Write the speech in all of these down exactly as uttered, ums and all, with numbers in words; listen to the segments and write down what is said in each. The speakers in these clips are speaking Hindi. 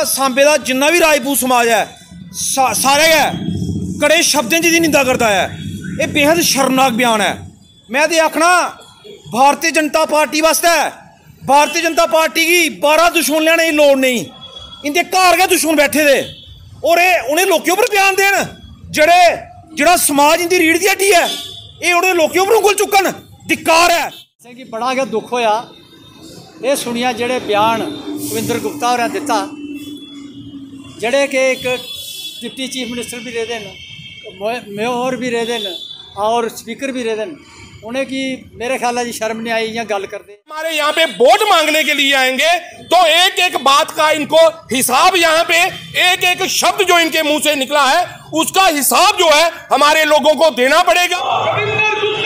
सांबे का जिन्ना भी राजपूत समाज है सा, सारे गै कड़े शब्दें च निंदा करता है। ये बेहद शर्मनाक बयान है। मैं तो आखना भारतीय जनता पार्टी वास्ते भारतीय जनता पार्टी की बारह दुश्मन लैने की लोड़ नहीं, इंदे घर गै दुश्मन बैठे दे और ये उन्हें लोगों पर बयान देन जेड़े जेड़ा समाज इंदी रीढ़ दी हड्डी है, ये उन्हें लोगों पर उंगल चुकन धिक्कार है। कि बड़ा गै दुख होया ये सुनिया जेड़े बयान कविंदर गुप्ता होरें दिता, जेड़े कि एक डिप्टी चीफ मिनिस्टर भी रहे हैं, मेयर भी रहे हैं और स्पीकर भी रहे हैं, उन्हें की मेरे ख्याल है जी शर्म नहीं आई या गल करते। हमारे यहाँ पे वोट मांगने के लिए आएंगे तो एक एक बात का इनको हिसाब, यहाँ पे एक एक शब्द जो इनके मुंह से निकला है उसका हिसाब जो है हमारे लोगों को देना पड़ेगा।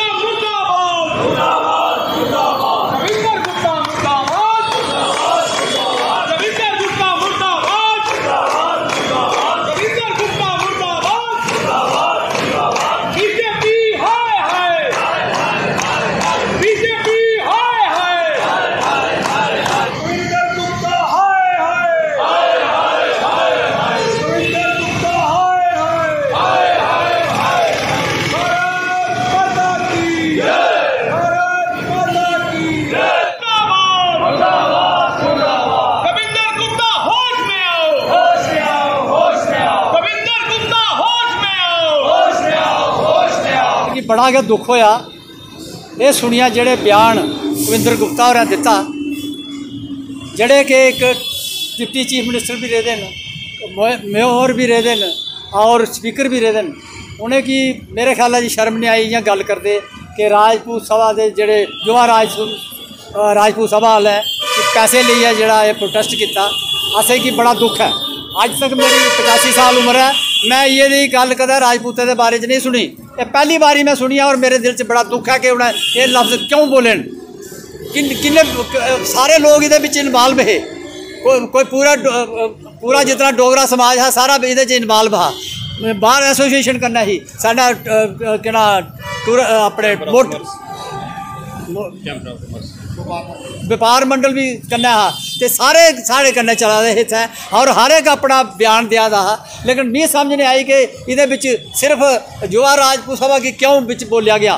बड़ा गै दुख होया ये सुनिया जेड़े बयान कविंदर गुप्ता होरें दिता, जेड़े कि एक डिप्टी चीफ मिनिस्टर भी रहे हैं, मेयर भी रहे हैं और स्पीकर भी रहे हैं, उन्हें की मेरे ख्याल है जी शर्म नहीं आई या गल करते कि राजपूत सभा के जेड़े युवा राजपूत राजपूत सभा वाले पैसे लिए जेड़ा ये प्रोटेस्ट किया, असें की बड़ा दुख है। अज तक मेरी पचासी साल उम्र है, मैं ये गल कदा राजपूतों के बारे च नहीं सुनी, ये पहली बारी मैं सुनी और मेरे दिल च बड़ा दुख है कि उन्हें ये लफ्ज़ क्यों बोले। किन किन्ने सारे लोग ये इन्वाल्व है, कोई कोई पूरा पूरा जितना डोगरा समाज है सारा ये इन्वाल्व है। बार एसोसीएशन करना ही साडा केड़ा टूर अपने मोट व्यापार मंडल भी करना हा, तो सारे साढ़े कन्नै चला दे इत्थै और हर एक अपना बयान दिया दा हा, लेकिन मी समझ नहीं आई कि इहदे विच सिर्फ युवा राजपूत सभा की क्यों बिच बोलिया गया।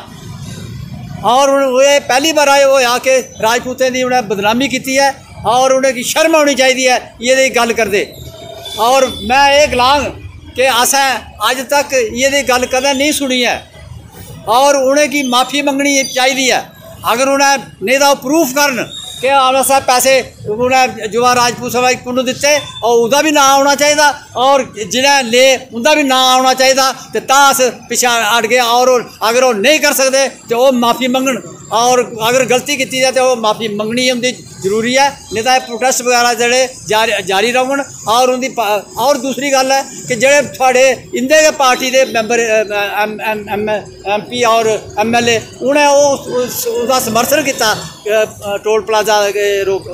और ये पहली बार आए होया कि राजपूतें की उन्हें बदनामी की है और उन्हें की शर्म होनी चाहिए है ये गल करदे। और मैं ये गलांग कि असें अज तक ये गल कदें नहीं सुनी है और उन्हें की माफ़ी मंगनी चाहिए है। अगर उन्हें नहीं तो प्रूफ करन कि अस पैसे उन्हें युवा राजपूत सभा को दिते और उसका भी ना आना चाहिए और जिन्हें ले उनका भी ना आना चाहिए, तो अस पिछा हट गए। और अगर वो नहीं कर सकते तो वो माफ़ी मंगन और अगर गलती की जाए तो वो माफ़ी मंगनी उनकी जरूरी है, नहीं तो प्रोटेस्ट वगैरह जोड़े जारी जारी रहन। और उनकी और दूसरी गल है कि जोड़े थोड़े इंदे के पार्टी के member M M M M P और एम एल ए उन्हें उसका समर्थन किया टोल प्लाजा के रोक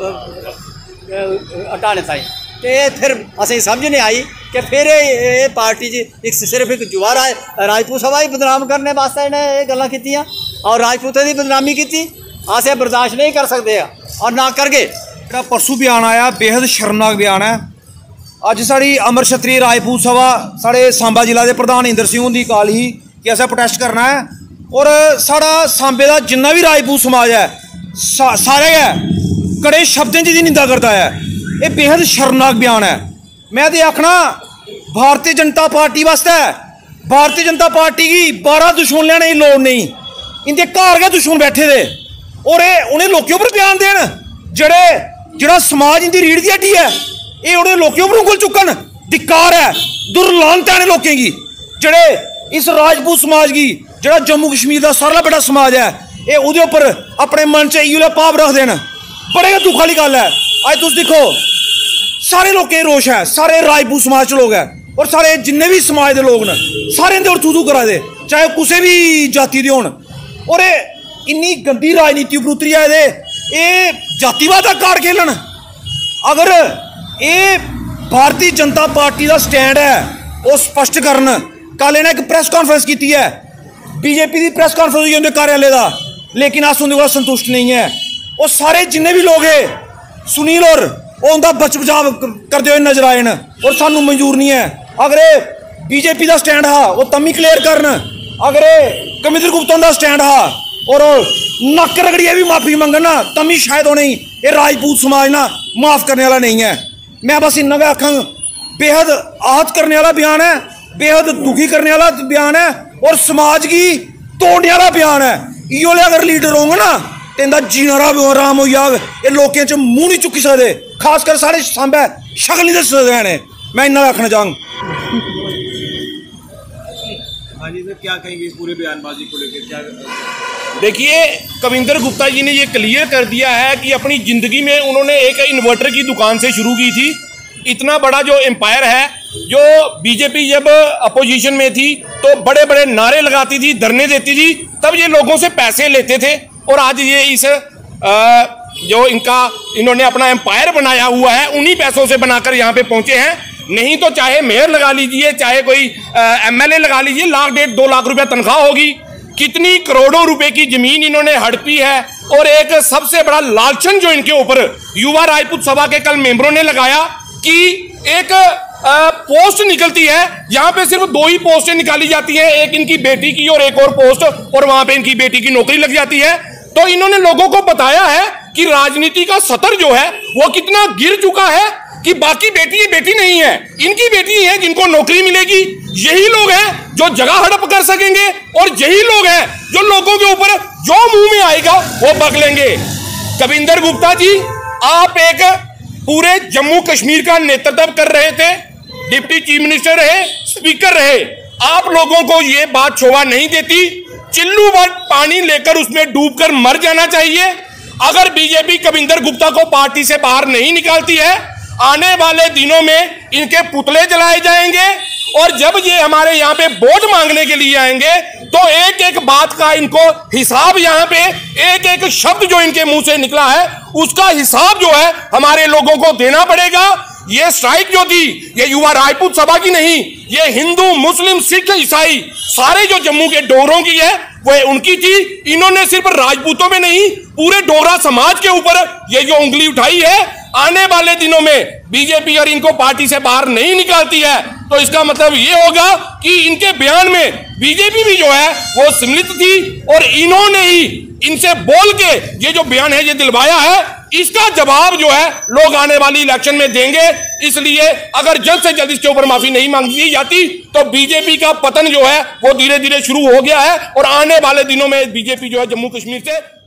हटाने ताई, तो फिर असें समझ नहीं आई कि फिर ये पार्टी एक सिर्फ एक युवा राज राजपूत सभा ही बदनाम करने वास्ते इन्हें ये गल्लां कीतियां और राजपूतों की बदनामी की, असें बर्दाश्त नहीं कर सकते और ना करगे। जो परसों बयान आया बेहद शर्मनाक बयान है। अज साड़ी अमर क्षत्रिय राजपूत सभा साढ़े सांबा जिला के प्रधान इंदर सिंह की कॉल ही कि असें प्रोटेस्ट करना है और साड़ा सांबे का जिन्ना भी राजपूत समाज है सा, सारे गै कड़े शब्दें च निंदा करता है। ये बेहद शर्मनाक बयान है। मैं तो आखना भारतीय जनता पार्टी वास्ते भारतीय जनता पार्टी की बारह दुश्मन लैने की लोड़ नहीं, इंदे घर गै दुश्मन बैठे दे और ये उन्हें लोगों पर बयान देन जेड़े जेड़ा समाज इंदी रीढ़ दी हड्डी है, ये उन्हें लोगों पर उंगल चुकन धिक्कार है। दुर्लानत है लोगों की जेड़े इस राजपूत समाज की जेड़ा जम्मू कश्मीर का सारा बड़ा समाज है ये उहदे उपर अपने मन च इयो भाव रख देन, बड़े गै दुख वाली गल है। अज तुम देखो सारे लोगों रोष है, सारे राजपूत समाज च लोग है और सारे जिन्ने भी समाज के लोग न सारे इंदे थू थू करा दे, चाहे किसी भी जाति के होन। और इन्नी गंदी राजनीति उपर उतरी है ये जातिवाद का कार्ड खेलन। अगर ये भारतीय जनता पार्टी का स्टैंड है वो स्पष्ट करन। कल इन्हें एक प्रेस कॉन्फ्रेंस की है, बीजेपी की प्रेस कॉन्फ्रेंस हुई उनके कार्यालय का, लेकिन अस उनके संतुष्ट नहीं है। वो सारे जिन्ने भी लोग है सुनील और वो उनका बच बचाव करते हुए नजर आए न और सानू मंजूर नहीं है। अगर बीजेपी का स्टैंड हा वो तमी क्लीयर करन, अगर कविंदर गुप्ता का स्टैंड हा और नक रगड़िए भी माफी मंगन ना तमी शायद वो नहीं, ये राजपूत समाज ना माफ करने वाला नहीं है। मैं बस इन्ना गै आखां, बेहद आहत करने वाला बयान है, बेहद दुखी करने वाला बयान है और समाज की तोड़ने वाला बयान है। इो अगर लीडर होंगे ना तो इनका जीना आराम हो जाग, ये लोगों च मूँह नहीं चुकी सकते, खासकर साढ़े सांबे शक्ल नहीं दस सकते हैं। मैं इन्ना आखना चाहूँ। हाँ जी सर, क्या कहेंगे इस पूरे बयानबाजी को लेकर? क्या देखिए, कविंदर गुप्ता जी ने ये क्लियर कर दिया है कि अपनी ज़िंदगी में उन्होंने एक इन्वर्टर की दुकान से शुरू की थी। इतना बड़ा जो एम्पायर है, जो बीजेपी जब अपोजिशन में थी तो बड़े बड़े नारे लगाती थी, धरने देती थी, तब ये लोगों से पैसे लेते थे और आज ये इस आ, जो इनका इन्होंने अपना एम्पायर बनाया हुआ है उन्हीं पैसों से बनाकर यहाँ पे पहुंचे हैं। नहीं तो चाहे मेयर लगा लीजिए, चाहे कोई एमएलए लगा लीजिए, लाख डेढ़ दो लाख रुपया तनख्वाह होगी। कितनी करोड़ों रुपए की जमीन इन्होंने हड़पी है और एक सबसे बड़ा लालचन जो इनके ऊपर युवा राजपूत सभा के कल मेंबरों ने लगाया कि एक आ, पोस्ट निकलती है, यहाँ पे सिर्फ दो ही पोस्टें निकाली जाती हैं, एक इनकी बेटी की और एक और पोस्ट, और वहां पे इनकी बेटी की नौकरी लग जाती है। तो इन्होंने लोगों को बताया है कि राजनीति का सतर जो है वो कितना गिर चुका है कि बाकी बेटी ये बेटी नहीं है, इनकी बेटी है जिनको नौकरी मिलेगी। यही लोग हैं जो जगह हड़प कर सकेंगे और यही लोग हैं जो लोगों के ऊपर जो मुंह में आएगा वो बगलेंगे। कविंदर गुप्ता जी, आप एक पूरे जम्मू कश्मीर का नेतृत्व कर रहे थे, डिप्टी चीफ मिनिस्टर रहे, स्पीकर रहे, आप लोगों को ये बात शोभा नहीं देती। चिल्लू भर पानी लेकर उसमें डूबकर मर जाना चाहिए। अगर बीजेपी कविंदर गुप्ता को पार्टी से बाहर नहीं निकालती है, आने वाले दिनों में इनके पुतले जलाए जाएंगे और जब ये हमारे यहाँ पे वोट मांगने के लिए आएंगे तो एक एक बात का इनको हिसाब, यहाँ पे एक एक शब्द जो इनके मुंह से निकला है उसका हिसाब जो है हमारे लोगों को देना पड़ेगा। ये स्ट्राइक जो थी ये युवा राजपूत सभा की नहीं, ये हिंदू मुस्लिम सिख ईसाई सारे जो जम्मू के डोगरों की है वो उनकी थी। इन्होंने सिर्फ राजपूतों में नहीं पूरे डोगरा समाज के ऊपर ये जो उंगली उठाई है। आने वाले दिनों में बीजेपी और इनको पार्टी से बाहर नहीं निकालती है तो इसका मतलब ये होगा कि इनके बयान में बीजेपी भी जो है वो सम्मिलित थी और इन्होंने ही इनसे बोल के ये जो बयान है ये दिलवाया है। इसका जवाब जो है लोग आने वाली इलेक्शन में देंगे। इसलिए अगर जल्द से जल्द इसके ऊपर माफी नहीं मांगी जाती तो बीजेपी का पतन जो है वो धीरे धीरे शुरू हो गया है और आने वाले दिनों में बीजेपी जो है जम्मू कश्मीर से